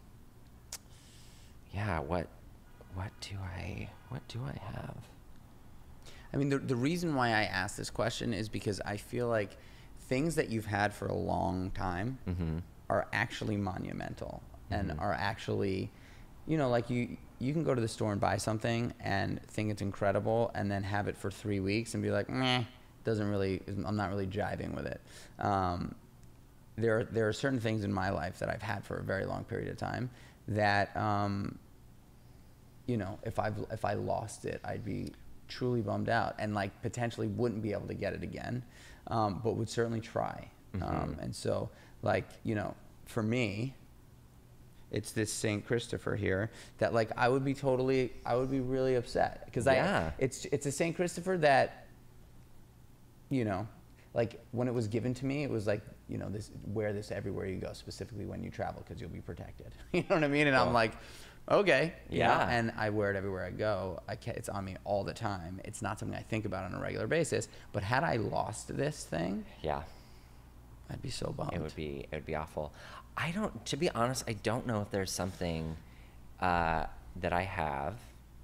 what do I have? I mean, the reason why I asked this question is because I feel like things that you've had for a long time are actually monumental and are actually, you know, like you can go to the store and buy something and think it's incredible and then have it for 3 weeks and be like, meh, I'm not really jiving with it. There are certain things in my life that I've had for a very long period of time that, you know, if I lost it, I'd be truly bummed out and like potentially wouldn't be able to get it again, but would certainly try. And so, like, you know, for me, it's this St. Christopher here that like I would be really upset because it's a St. Christopher that, you know, like when it was given to me, it was like, you know, wear this everywhere you go, specifically when you travel because you'll be protected. You know what I mean? And I'm like, okay, you know, and I wear it everywhere I go. It's on me all the time. It's not something I think about on a regular basis. But had I lost this thing, I'd be so bummed. It would be awful. To be honest, I don't know if there's something that I have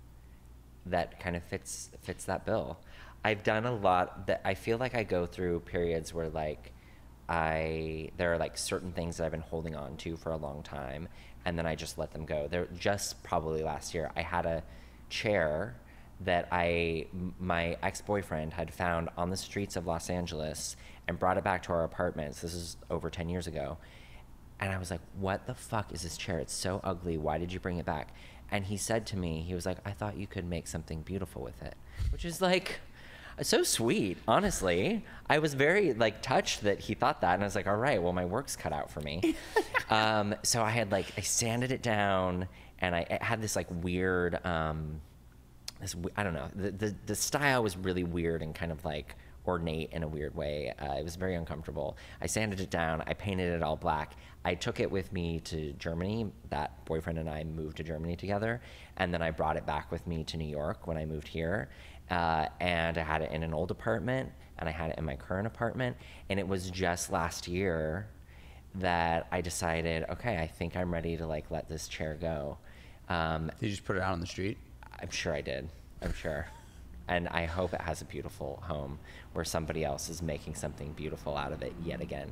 that kind of fits that bill. I've done a lot that I feel like I go through periods where like there are like certain things that I've been holding on to for a long time, and then I just let them go. Just probably last year, I had a chair that my ex-boyfriend had found on the streets of Los Angeles and brought it back to our apartments. This is over 10 years ago. And I was like, what the fuck is this chair? It's so ugly. Why did you bring it back? And he said to me, he was like, I thought you could make something beautiful with it, which is like so sweet, honestly. I was very like touched that he thought that, and I was like, all right, well, my work's cut out for me. So I sanded it down, and I had this like weird, I don't know, the style was really weird and kind of like ornate in a weird way. It was very uncomfortable. I sanded it down. I painted it all black. I took it with me to Germany. That boyfriend and I moved to Germany together, and then I brought it back with me to New York when I moved here. And I had it in an old apartment, and I had it in my current apartment. And it was just last year that I decided, okay, I think I'm ready to like let this chair go. Did you just put it out on the street? I'm sure I did. I'm sure. And I hope it has a beautiful home where somebody else is making something beautiful out of it yet again.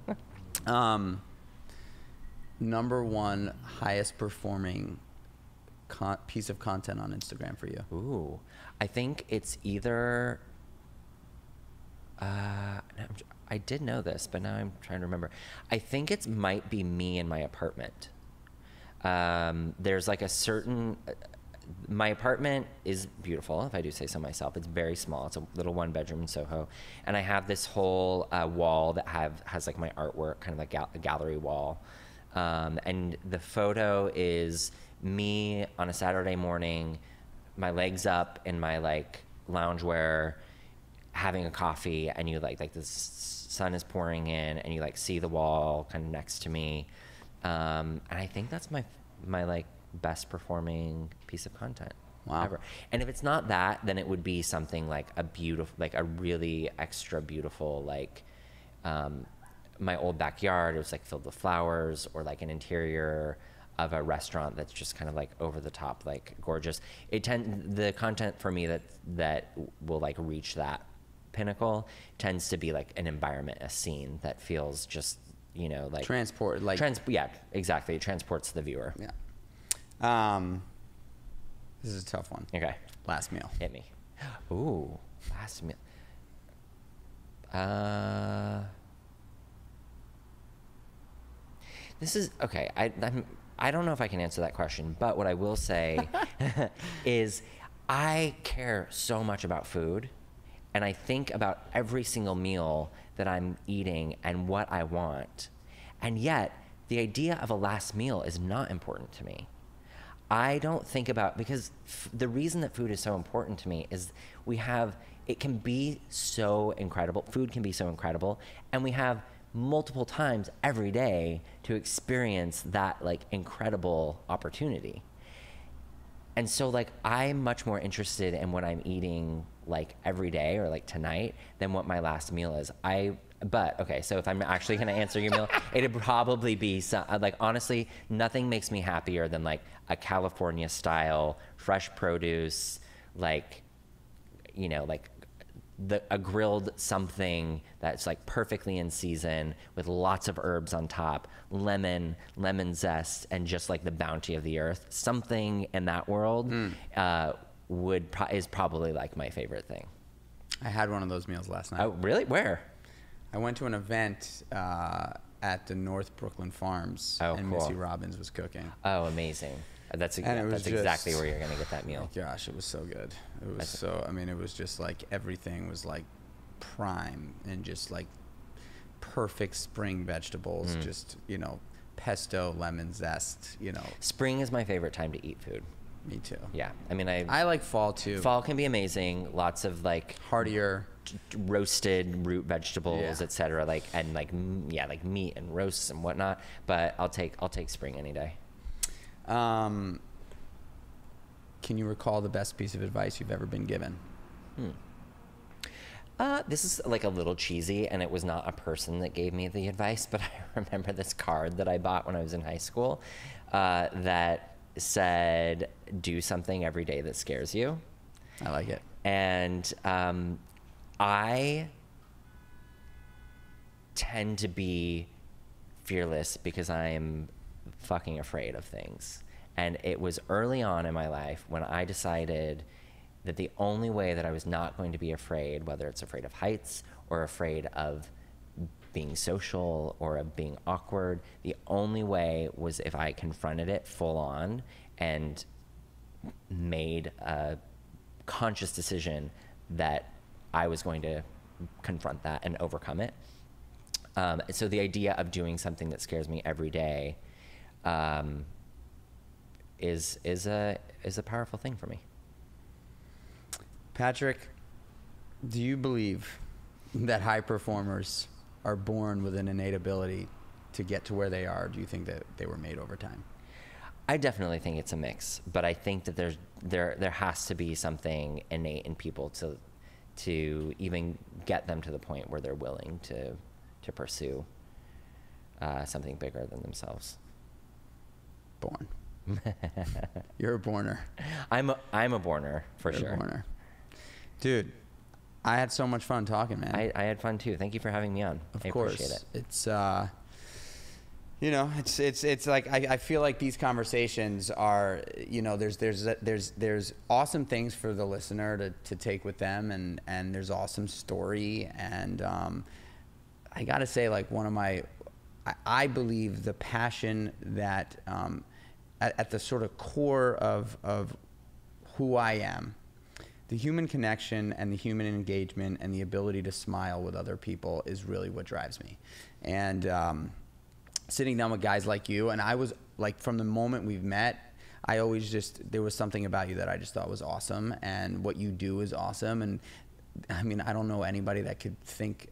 Number one highest performing piece of content on Instagram for you? Ooh, I think it's either, I did know this, but now I'm trying to remember. I think it might be me in my apartment. There's like a certain, my apartment is beautiful, if I do say so myself. It's very small. It's a little 1-bedroom in Soho. And I have this whole wall that has like my artwork, kind of like a gallery wall. And the photo is me on a Saturday morning, my legs up in my like loungewear, having a coffee, and you like the sun is pouring in, and you like see the wall kind of next to me. And I think that's my like best performing piece of content ever. And if it's not that, then it would be something like a beautiful, like a really extra beautiful, like my old backyard. It was like filled with flowers, or like an interior of a restaurant that's just kind of like over the top, like gorgeous. The content for me that will like reach that pinnacle tends to be like an environment, a scene that feels just, you know, like transport, like yeah, exactly. It transports the viewer. Yeah. This is a tough one. Okay. Last meal. Hit me. Ooh, last meal. This is okay. I don't know if I can answer that question, but what I will say is I care so much about food, and I think about every single meal that I'm eating and what I want. And yet, the idea of a last meal is not important to me. I don't think about, because the reason that food is so important to me is it can be so incredible. Food can be so incredible, and we have multiple times every day to experience that like incredible opportunity. And so like I'm much more interested in what I'm eating like every day or like tonight than what my last meal is. But okay, so if I'm actually gonna answer your meal, it'd probably be like, honestly, nothing makes me happier than like a California style fresh produce, like, you know, like a grilled something that's like perfectly in season with lots of herbs on top, lemon zest, and just like the bounty of the earth. Something in that world is probably like my favorite thing. I had one of those meals last night. Oh, really? Where? I went to an event at the North Brooklyn Farms, and cool. Missy Robbins was cooking. Oh, amazing. That's exactly where you're going to get that meal. Gosh, it was so good. It was it was just like everything was like prime and just like perfect spring vegetables, just, you know, pesto, lemon zest, you know. Spring is my favorite time to eat food. Me too. Yeah. I mean, I like fall too. Fall can be amazing. Lots of like heartier roasted root vegetables, yeah. etc. Like, and like, yeah, like meat and roasts and whatnot. But I'll take spring any day. Can you recall the best piece of advice you've ever been given? This is like a little cheesy, and it was not a person that gave me the advice, but I remember this card that I bought when I was in high school that said, do something every day that scares you. I like it. And I tend to be fearless because I'm fucking afraid of things. And it was early on in my life when I decided that the only way that I was not going to be afraid, whether it's afraid of heights or afraid of being social or of being awkward, the only way was if I confronted it full on and made a conscious decision that I was going to confront that and overcome it. So the idea of doing something that scares me every day is a powerful thing for me. Patrick, do you believe that high performers are born with an innate ability to get to where they are? Do you think that they were made over time? I definitely think it's a mix, but I think that there has to be something innate in people to even get them to the point where they're willing to pursue something bigger than themselves. Born. You're a borner. I'm a borner for sure. A borner. Dude, I had so much fun talking, man. I had fun too. Thank you for having me on. Of course. Appreciate it. It's you know, it's like I feel like these conversations are, you know, there's awesome things for the listener to take with them, and there's awesome story, and I gotta say, like, I believe the passion that at the sort of core of who I am, the human connection and the human engagement and the ability to smile with other people is really what drives me. And sitting down with guys like you, and I was like, from the moment we've met, I always there was something about you that I just thought was awesome, and what you do is awesome. And I mean, I don't know anybody that could think,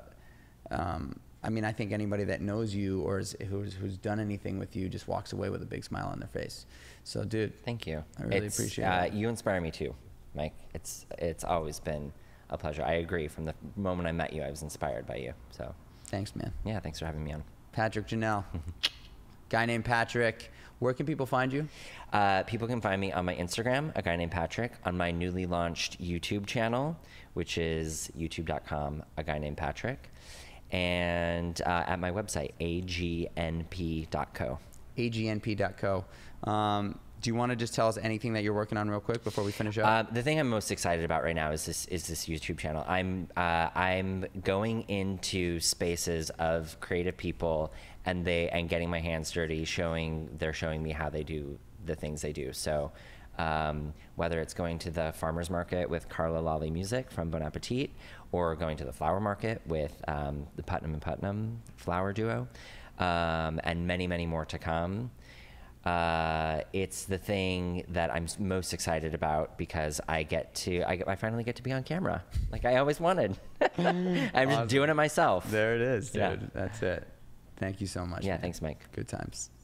I mean, I think anybody that knows you or who's done anything with you just walks away with a big smile on their face. So, dude, thank you. I really appreciate it. You inspire me too, Mike. It's always been a pleasure. I agree. From the moment I met you, I was inspired by you. So, thanks, man. Yeah, thanks for having me on. Patrick Janelle, guy named Patrick. Where can people find you? People can find me on my Instagram, a guy named Patrick, on my newly launched YouTube channel, which is youtube.com, a guy named Patrick, and at my website, agnp.co. agnp.co. Do you want to just tell us anything that you're working on real quick before we finish up? The thing I'm most excited about right now is this YouTube channel. I'm going into spaces of creative people and getting my hands dirty, showing me how they do the things they do. So whether it's going to the farmer's market with Carla Lolly Music from Bon Appetit, or going to the flower market with the Putnam and Putnam flower duo, and many, many more to come. It's the thing that I'm most excited about because I finally get to be on camera, like I always wanted. I'm just doing it myself. There it is, dude. Yeah. That's it. Thank you so much. Yeah, man. thanks, Mike. Good times.